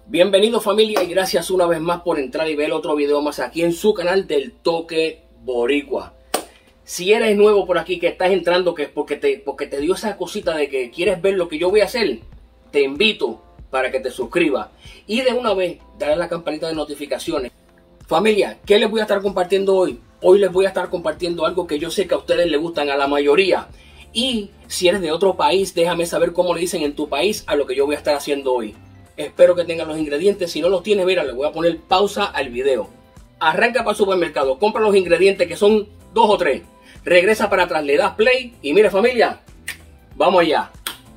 Bienvenido familia y gracias una vez más por entrar y ver otro video más aquí en su canal del Toque Boricua. Si eres nuevo por aquí, que estás entrando, que es porque te dio esa cosita de que quieres ver lo que yo voy a hacer, te invito para que te suscribas y de una vez dale a la campanita de notificaciones. Familia, ¿qué les voy a estar compartiendo hoy? Hoy les voy a estar compartiendo algo que yo sé que a ustedes les gustan a la mayoría. Y si eres de otro país, déjame saber cómo le dicen en tu país a lo que yo voy a estar haciendo hoy. Espero que tengan los ingredientes. Si no los tienes, mira, le voy a poner pausa al video. Arranca para el supermercado, compra los ingredientes que son 2 o 3. Regresa para atrás, le das play y mira familia, vamos allá.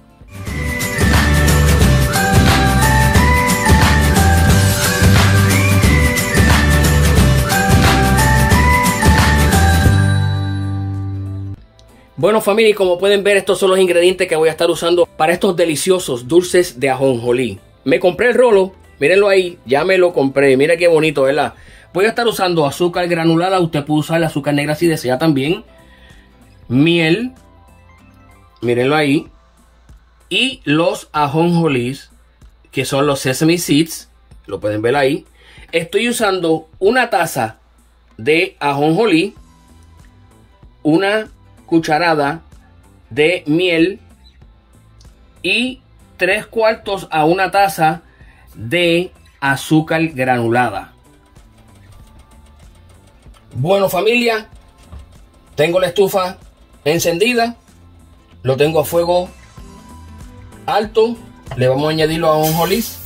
Bueno familia, y como pueden ver, estos son los ingredientes que voy a estar usando para estos deliciosos dulces de ajonjolí. Me compré el rolo, mírenlo ahí, ya me lo compré, mira qué bonito, ¿verdad? Voy a estar usando azúcar granulada, usted puede usar el azúcar negra si desea también. Miel, mírenlo ahí. Y los ajonjolís, que son los sesame seeds, lo pueden ver ahí. Estoy usando una taza de ajonjolí, una cucharada de miel y 3/4 a una taza de azúcar granulada. Bueno familia, tengo la estufa encendida, lo tengo a fuego alto, le vamos a añadir los ajonjolís.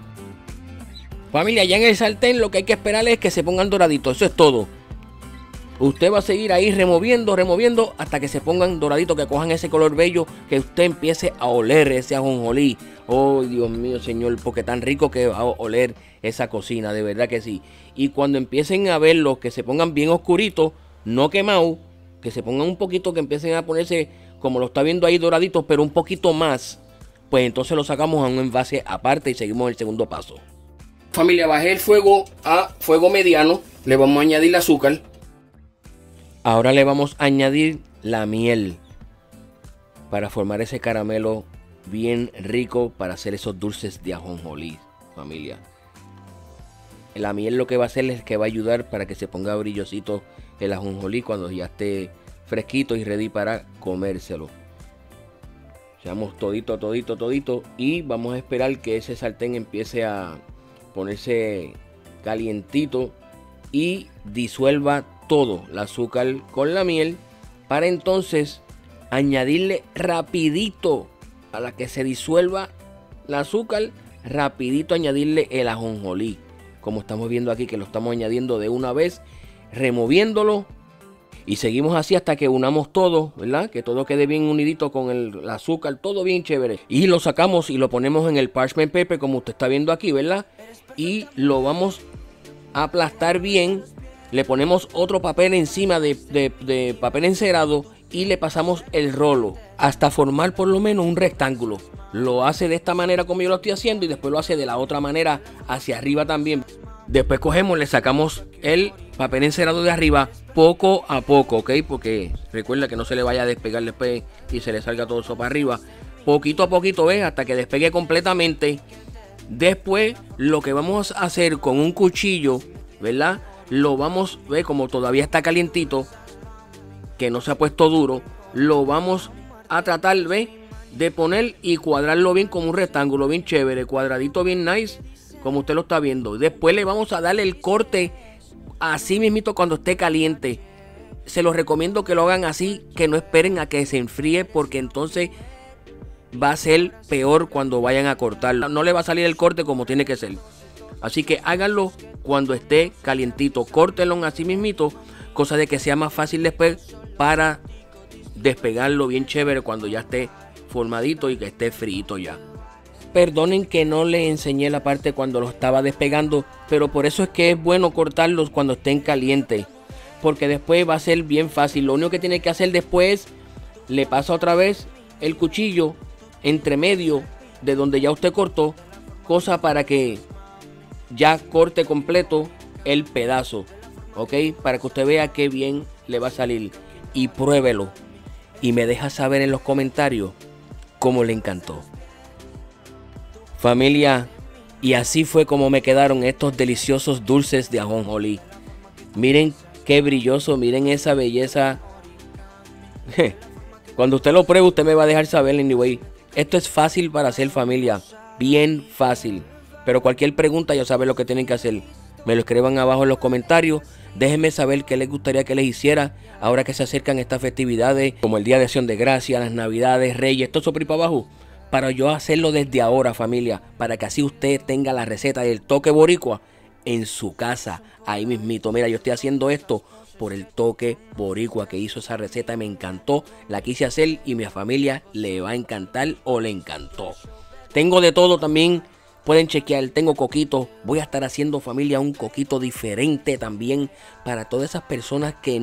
Familia, ya en el sartén lo que hay que esperar es que se pongan doraditos, eso es todo. Usted va a seguir ahí removiendo hasta que se pongan doraditos, que cojan ese color bello, que usted empiece a oler ese ajonjolí. Oh, Dios mío, señor, porque tan rico que va a oler esa cocina, de verdad que sí. Y cuando empiecen a verlos, que se pongan bien oscuritos, no quemados, que se pongan un poquito, que empiecen a ponerse, como lo está viendo ahí, doraditos, pero un poquito más, pues entonces lo sacamos a un envase aparte y seguimos el segundo paso. Familia, bajé el fuego a fuego mediano, le vamos a añadir el azúcar. Ahora le vamos a añadir la miel para formar ese caramelo bien rico para hacer esos dulces de ajonjolí, familia. La miel lo que va a hacer es que va a ayudar para que se ponga brillosito el ajonjolí cuando ya esté fresquito y ready para comérselo. Echamos todito y vamos a esperar que ese sartén empiece a ponerse calientito y disuelva todo el azúcar con la miel, para entonces añadirle rapidito a la que se disuelva el azúcar, rapidito añadirle el ajonjolí, como estamos viendo aquí que lo estamos añadiendo de una vez, removiéndolo, y seguimos así hasta que unamos todo, ¿verdad? Que todo quede bien unidito con el azúcar, todo bien chévere, y lo sacamos y lo ponemos en el parchment paper como usted está viendo aquí, ¿verdad? Y lo vamos a aplastar bien. Le ponemos otro papel encima de papel encerado y le pasamos el rolo hasta formar por lo menos un rectángulo. Lo hace de esta manera como yo lo estoy haciendo y después lo hace de la otra manera hacia arriba también. Después cogemos, le sacamos el papel encerado de arriba poco a poco, ¿ok? Porque recuerda que no se le vaya a despegar después y se le salga todo eso para arriba. Poquito a poquito, ¿ves? Hasta que despegue completamente. Después lo que vamos a hacer con un cuchillo, ¿verdad? Lo vamos a ver, como todavía está calientito, que no se ha puesto duro, lo vamos a tratar, ¿ve? De poner y cuadrarlo bien como un rectángulo, bien chévere, cuadradito, bien nice, como usted lo está viendo. Después le vamos a darle el corte así mismito cuando esté caliente. Se los recomiendo que lo hagan así, que no esperen a que se enfríe, porque entonces va a ser peor cuando vayan a cortarlo. No le va a salir el corte como tiene que ser. Así que háganlo cuando esté calientito, córtenlo así mismito, cosa de que sea más fácil después para despegarlo bien chévere cuando ya esté formadito y que esté frito ya. Perdonen que no le enseñé la parte cuando lo estaba despegando, pero por eso es que es bueno cortarlos cuando estén calientes, porque después va a ser bien fácil. Lo único que tiene que hacer después, le pasa otra vez el cuchillo entre medio de donde ya usted cortó, cosa para que ya corte completo el pedazo, ok, para que usted vea qué bien le va a salir, y pruébelo y me deja saber en los comentarios cómo le encantó. Familia, Y así fue como me quedaron estos deliciosos dulces de ajonjolí. Miren qué brilloso, miren esa belleza. Cuando usted lo pruebe, usted me va a dejar saber, anyway. Esto es fácil para hacer, familia. Bien fácil. Pero cualquier pregunta ya saben lo que tienen que hacer. Me lo escriban abajo en los comentarios. Déjenme saber qué les gustaría que les hiciera ahora que se acercan estas festividades, como el Día de Acción de Gracias, las Navidades, Reyes, todo eso por ahí para abajo. Para yo hacerlo desde ahora, familia, para que así usted tenga la receta del toque boricua en su casa, ahí mismito. Mira, yo estoy haciendo esto por el toque boricua que hizo esa receta y me encantó. La quise hacer y mi familia le va a encantar o le encantó. Tengo de todo también, pueden chequear, tengo coquito. Voy a estar haciendo, familia, un coquito diferente también para todas esas personas que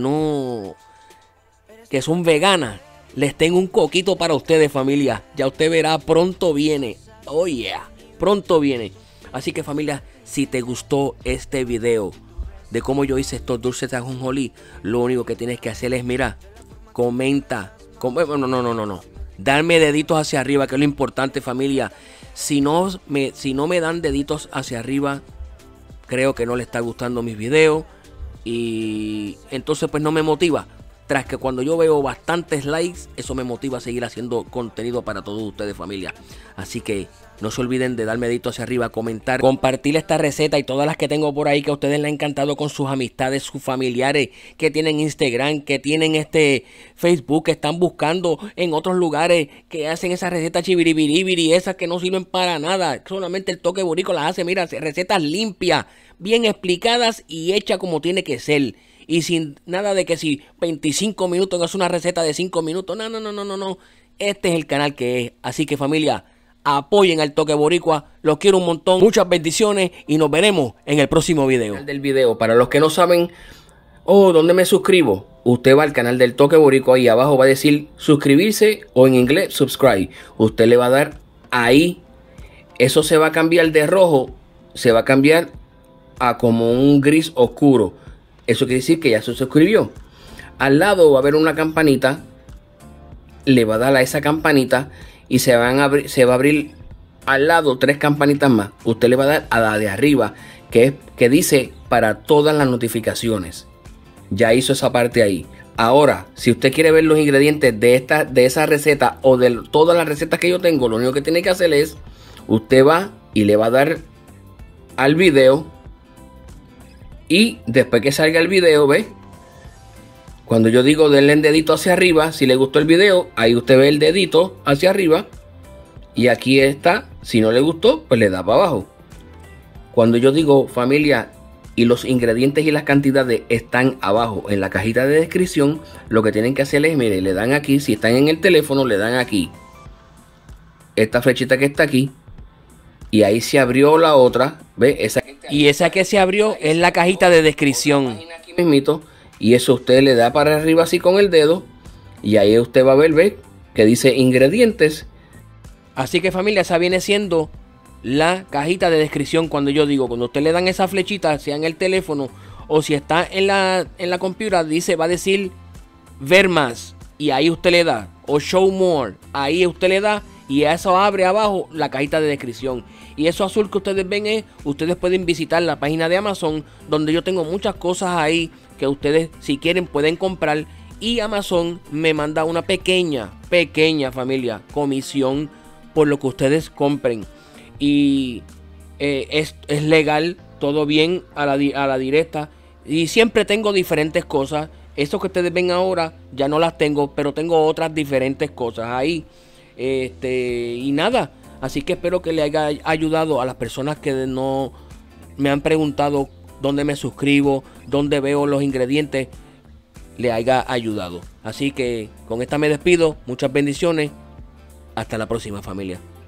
son veganas. Les tengo un coquito para ustedes, familia. Ya usted verá, pronto viene. Oh yeah, pronto viene. Así que, familia, si te gustó este video de cómo yo hice estos dulces de ajonjolí, lo único que tienes que hacer es, mira, comenta. No. Darme deditos hacia arriba, que es lo importante, familia. Si no me dan deditos hacia arriba, creo que no le está gustando mis videos. Y entonces pues no me motiva. Tras que cuando yo veo bastantes likes, eso me motiva a seguir haciendo contenido para todos ustedes, familia. Así que no se olviden de darme dedito hacia arriba, comentar, compartir esta receta y todas las que tengo por ahí que a ustedes les ha encantado con sus amistades, sus familiares que tienen Instagram, que tienen Facebook, que están buscando en otros lugares, que hacen esas recetas chibiribiribiri, esas que no sirven para nada. Solamente el toque boricua las hace, mira, recetas limpias, bien explicadas y hechas como tiene que ser. Y sin nada de que si 25 minutos es una receta de 5 minutos. No. Este es el canal que es. Así que, familia, apoyen al toque boricua. Los quiero un montón. Muchas bendiciones y nos veremos en el próximo video. Para los que no saben, ¿dónde me suscribo? Usted va al canal del toque boricua y abajo va a decir suscribirse o en inglés subscribe. Usted le va a dar ahí. Eso se va a cambiar de rojo. Se va a cambiar a como un gris oscuro. Eso quiere decir que ya se suscribió. Al lado va a haber una campanita. Le va a dar a esa campanita y se va a abrir al lado 3 campanitas más. Usted le va a dar a la de arriba que dice para todas las notificaciones. Ya hizo esa parte ahí. Ahora, si usted quiere ver los ingredientes de esa receta o de todas las recetas que yo tengo, lo único que tiene que hacer es, usted va y le va a dar al video. Y después que salga el video, ¿ve? Cuando yo digo denle el dedito hacia arriba, si le gustó el video, ahí usted ve el dedito hacia arriba. Y aquí está, si no le gustó, pues le da para abajo. Cuando yo digo, familia, y los ingredientes y las cantidades están abajo en la cajita de descripción, lo que tienen que hacer es, mire, le dan aquí, si están en el teléfono, le dan aquí. Esta flechita que está aquí. Y ahí se abrió la otra, ¿ve? Y esa que se abrió es la cajita de descripción. Aquí mismito, y eso usted le da para arriba así con el dedo. Y ahí usted va a ver, ¿ve? Que dice ingredientes. Así que, familia, esa viene siendo la cajita de descripción. Cuando usted le dan esa flechita, sea en el teléfono o si está en la computadora, va a decir ver más. Y ahí usted le da, o show more. Ahí usted le da. Y eso abre abajo la cajita de descripción. Y eso azul que ustedes ven ustedes pueden visitar la página de Amazon, donde yo tengo muchas cosas ahí que ustedes, si quieren, pueden comprar. Y Amazon me manda una pequeña familia, comisión por lo que ustedes compren. Y es legal, todo bien a la directa. Y siempre tengo diferentes cosas. Eso que ustedes ven ahora ya no las tengo, pero tengo otras diferentes cosas ahí. Y nada, así que espero que le haya ayudado a las personas que no me han preguntado dónde me suscribo, dónde veo los ingredientes, le haya ayudado. Así que con esta me despido, muchas bendiciones, hasta la próxima, familia.